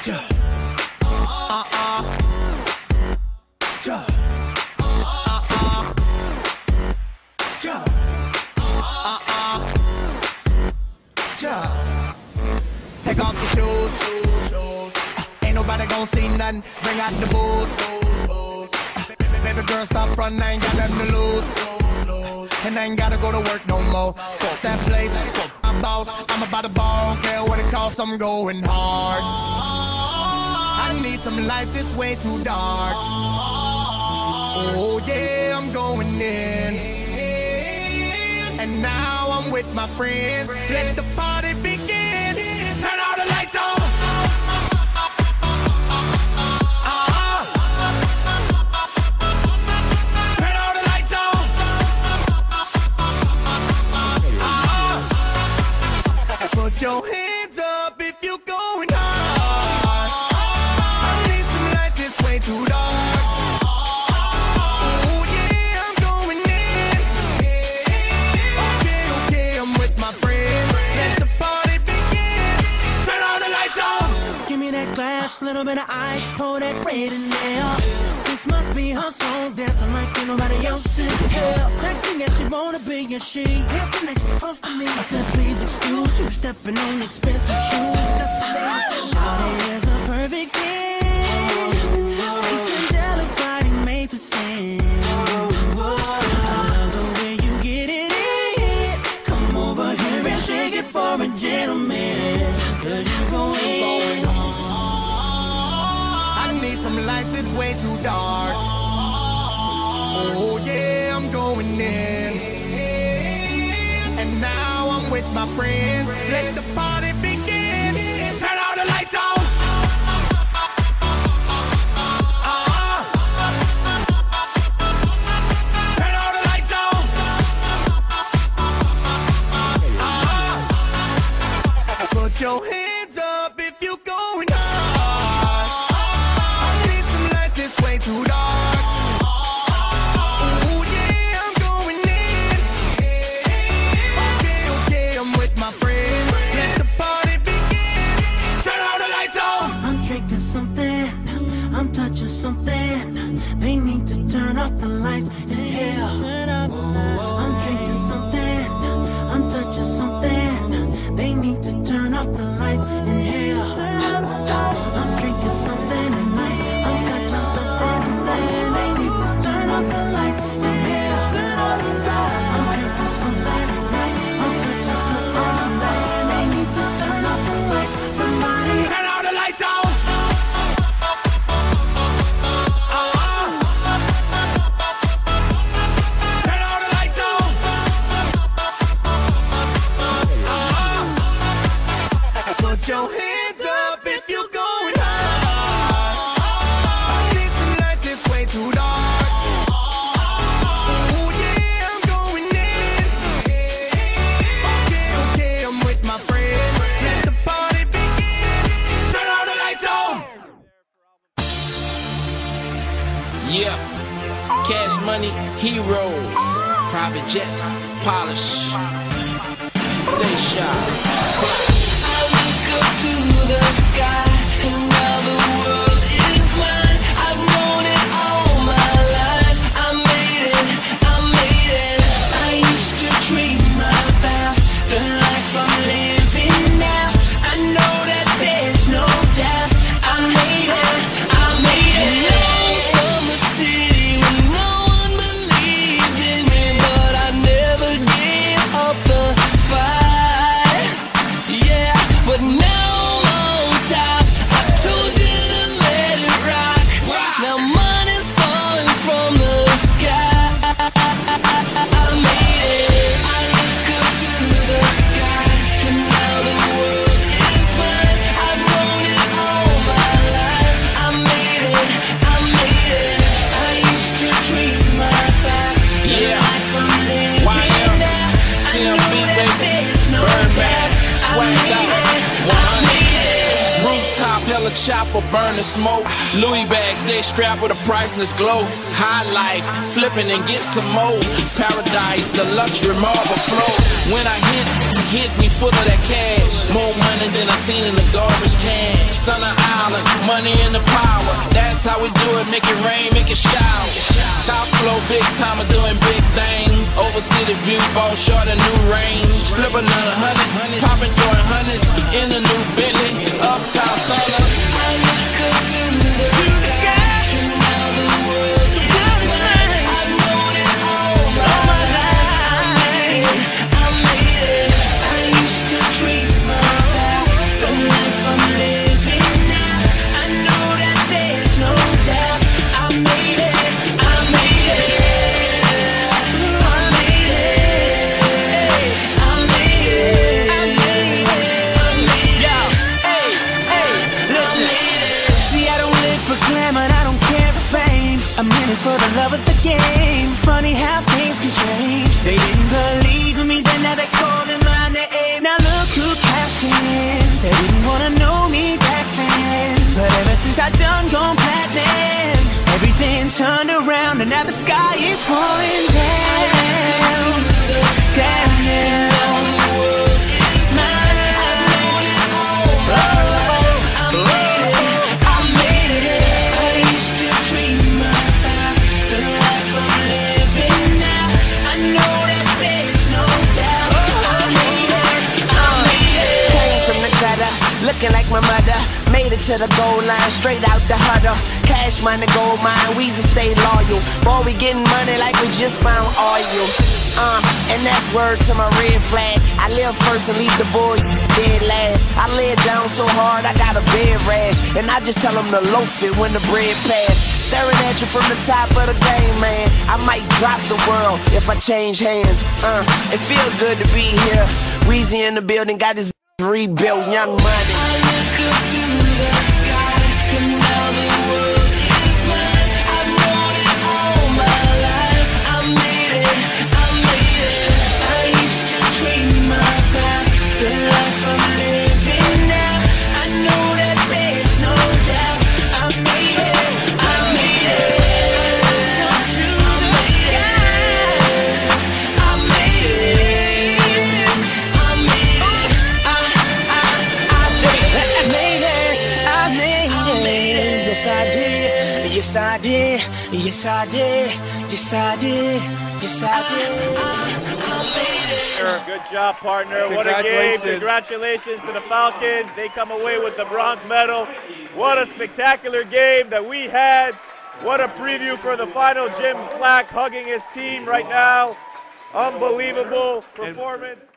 Take off your shoes. Ain't nobody gon' see nothing. Bring out the booze. Baby girl, stop frontin', I ain't got nothing to lose. And I ain't gotta go to work no more. Fuck that place, fuck my boss. I'm about to ball, don't care what it costs, I'm going hard. I need some lights, it's way too dark. Oh yeah, I'm going in. And now I'm with my friends. Let the party begin. Turn all the lights on. Turn all the lights on. Put your hands up if you're going hard. I need some lights, it's way too dark. Little bit of ice, pour that red in there. This must be her song, dancing like ain't nobody else in here. Sexy as she wanna be, and she handsome next to close to me. I said, please excuse you, stepping on expensive shoes. Shawty is a perfect 10. Face angelic, body made for sin. I love the way you get it in. Come over here and shake it for a gentleman, 'cause you go in. Some lights, it's way too dark. Oh yeah, I'm going in. And now I'm with my friends. Let the party begin. Turn all the lights on. Turn all the lights on. Put your hands up if you're going hard. Way too dark. Oh yeah, I'm going in. Okay, I'm with my friends. Let the party begin. Turn all the lights on. I'm drinking something, I'm touching something. They need to turn up the lights in here. I'm drinking something, I'm touching something. They need to turn up the lights in here. I'm drinking something tonight. I'm touching something tonight. They need to turn up the lights in here. I'm drinking something tonight. I'm touching something tonight. They need to turn up the lights. Somebody turn all the lights on. Turn all the lights on. Put your hands up if you're going hard. I need some lights, it's way too dark. Oh yeah, I'm going in. Okay, I'm with my friends. Let the party begin. Turn all the lights on. Yeah, cash money, heroes, private jets, polish, they shot. I look up to the sky, and now the world is mine. I've known it all my life. I made it. I used to dream about the life I'm living now. I know that there's no doubt. I made it. Known from the city when no one believed in me, but I never gave up the fight. Yeah, but now I'm on top. I told you to let it rock. Now money's falling from the sky. I made it. I look up to the sky, and now the world is mine. I've known it all my life. I made it. I used to dream about the life I'm living now. I know that there's no doubt. I made it. Rooftop, hella chopper, burn the smoke. Louis bags, they strapped with a priceless glow. Highlight, flipping and get some more. Paradise, the luxury marble flow. When I hit me full of that cash. More money than I seen in the garbage can. Stunner Island, money in the power. That's how we do it, make it rain, make it shower. Top flow, big time, doing big things. Over city view, ball short, a new range. Flip another 100, popping, throwing hundreds in the new Bentley. Uptown stunner. I look up to the sky, and now the world is mine. I've known it all my life. I made it. I used to dream about the life I'm living now. I know that there's no doubt. I made it. I made it. I made it. I made it. I made it. I made it. Yo, hey, listen. See, I don't live for glamour, I don't care for fame. I'm in it for the love of the game. Funny how things can change. They didn't believe in me, then now they're calling my name. Now look who cashed in. They didn't wanna know me back then, but ever since I done gone platinum, everything turned around and now the sky is falling down. Down now. Looking like my mother, made it to the goal line, straight out the huddle. Cash money, gold mine, Weezy stay loyal. Boy, we getting money like we just found oil. And that's word to my red flag. I live first and leave the boy dead last. I lay it down so hard I got a bed rash, and I just tell them to loaf it when the bread pass. Staring at you from the top of the game, man. I might drop the world if I change hands. It feel good to be here. Weezy in the building, got this rebuilt Young Money. I look up to the sky, and now the world is mine. I've known it all my life. I made it, I made it. I used to dream about the life I'm living now. I know that there's no doubt. I made it, I made it. Up to the sky, I made it, I made it. Yes, I did. Yes, I did. Yes, I did. Yes, I did. I made it. Good job, partner. What a game. Congratulations to the Falcons. They come away with the bronze medal. What a spectacular game that we had. What a preview for the final. Jim Flack hugging his team right now. Unbelievable performance.